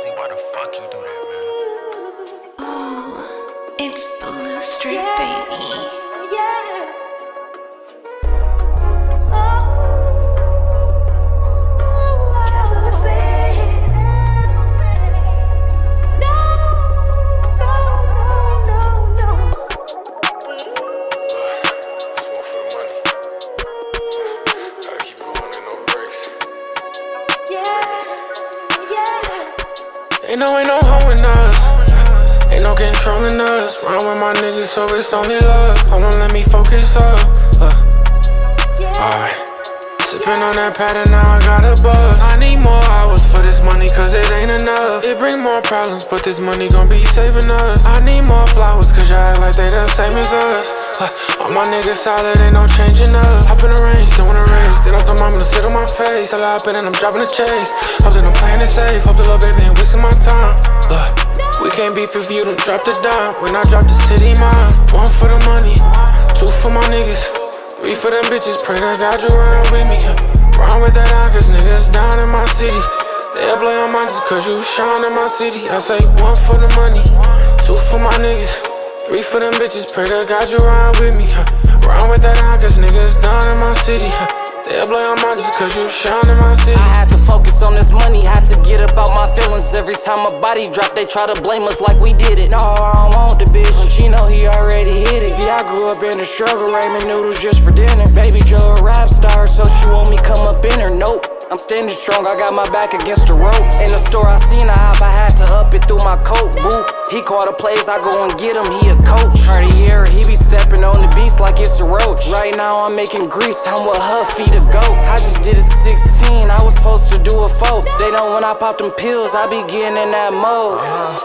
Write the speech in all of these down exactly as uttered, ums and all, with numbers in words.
Ozzy, why the fuck you do that, man? Ooh, it's Blue Street, yeah, baby. Yeah. Ain't no, ain't no hoeing us, ain't no controlling us. Run with my niggas, so it's only love. Hold on, let me focus up. Uh. Alright, sippin' on that pattern, now I got a buzz. I need more hours for this money, cause it ain't enough. It bring more problems, but this money gon' be saving us. I need more flowers, cause y'all act like they the same as us. Uh, all my niggas solid, ain't no changing up. Hop in the range, don't wanna race. Then I told mama to sit on my face. Tell her I been and I'm dropping the chase. Hope that I'm playing it safe. Hope the little baby ain't wasting my time. Look, we can't beef if you don't drop the dime. When I drop the city mine. One for the money, two for my niggas, three for them bitches. Pray that God you ride with me. Ride with that on, cause niggas down in my city. They'll play on mine just cause you shine in my city. I say one for the money, two for my niggas, three for them bitches. Pray to God you ride with me. Ride with that on, cause niggas down in my city. They'll blow your mind just cause you shine in my city. I had to focus on this money, had to get about my feelings. Every time my body drop, they try to blame us like we did it. No, I don't want the bitch, she know he already hit it. See, I grew up in the struggle, ramen noodles just for dinner. Baby Joe a rap star, so she want me come up in her. Nope, I'm standing strong, I got my back against the ropes. In the store I seen a hop, I had to up it through my coat. Boo, he called a plays, I go and get him, he a coach. Cartier, he be stepping on the beast like it's a roach. Right now I'm making grease, I'm with Huffy the goat. I just did a sixteen, I was supposed to do a four. They know when I pop them pills, I be getting in that mode.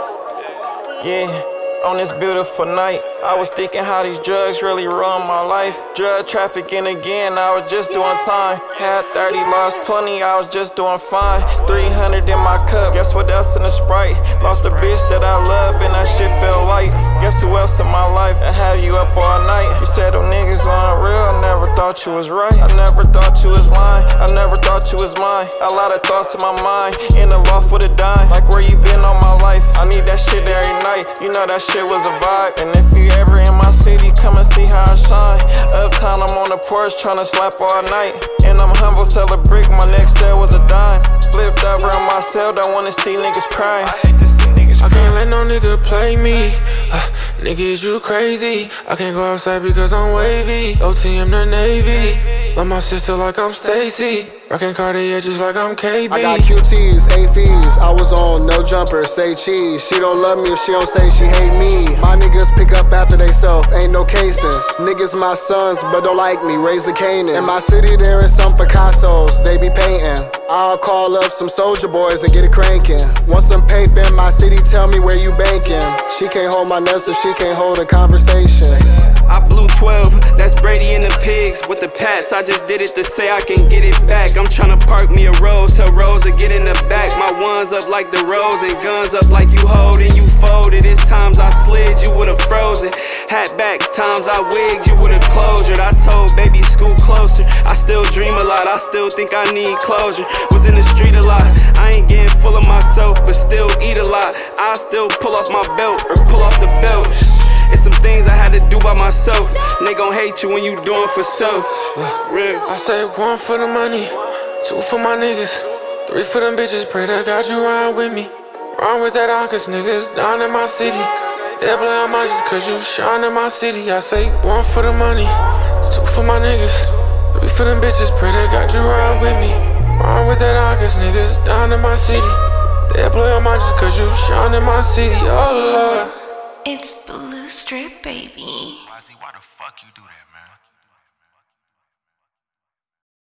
uh, Yeah. On this beautiful night, I was thinking how these drugs really ruin my life. Drug trafficking again, I was just doing time. Had thirty, lost twenty, I was just doing fine. three hundred in my cup, guess what else in the Sprite? Lost a bitch that I love and that shit felt light. Guess who else in my life that have you up all night? You said them niggas weren't real, I never thought you was right. I never thought you was lying, I never thought you was mine. A lot of thoughts in my mind, in the loft with a dime. Like where you been all my life, I need that shit every night. You know that shit Shit was a vibe, and if you ever in my city, come and see how I shine. Uptown, I'm on the porch tryna slap all night, and I'm humble, tell a brick my next sale was a dime. Flipped over on my cell, don't wanna see niggas crying. I hate to see niggas. I can't let no nigga play me. Uh, nigga, is you crazy? I can't go outside because I'm wavy. O T M the Navy. Love my sister like I'm Stacy. Rockin' Cartier just like I'm K B. I got Q Ts, A Vs. I was on no jumper, say cheese. She don't love me if she don't say she hate me. My niggas pick up after they self, ain't no cases. Niggas my sons, but don't like me, raise a Canaan. In my city there is some Picassos, they be painting. I'll call up some soldier boys and get it cranking. Want some paper in my city, tell me where you banking. She can't hold my nuts if she can't hold a conversation. I blew twelve, that's Brady and the pigs with the Pats. I just did it to say I can get it back. I'm tryna park me a Rose, tell Rose to get in the back. My ones up like the Rose and guns up like you hold and you folded. It's times I slid, you would've frozen. Hat back, times I wigged, you would've closed. I told baby scoot closer. I still dream a lot, I still think I need closure. Was in the street a lot, I ain't getting full of myself, but still eat a lot. I still pull off my belt or pull off the belt. It's some things I had to do by myself. And they gon' hate you when you doing for self. Real. I say one for the money, two for my niggas, three for them bitches. Pray to God you ride with me. Run with that on, cause niggas down in my city. They play on mine just cause you shine in my city. I say one for the money, two for my niggas, three for them bitches. Pray to God you ride with me. Run with that on, cause niggas down in my city. They play on mine just cause you shine in my city. Oh Lord. It's Blue Street, baby. Ozzy, why the fuck you do that, man?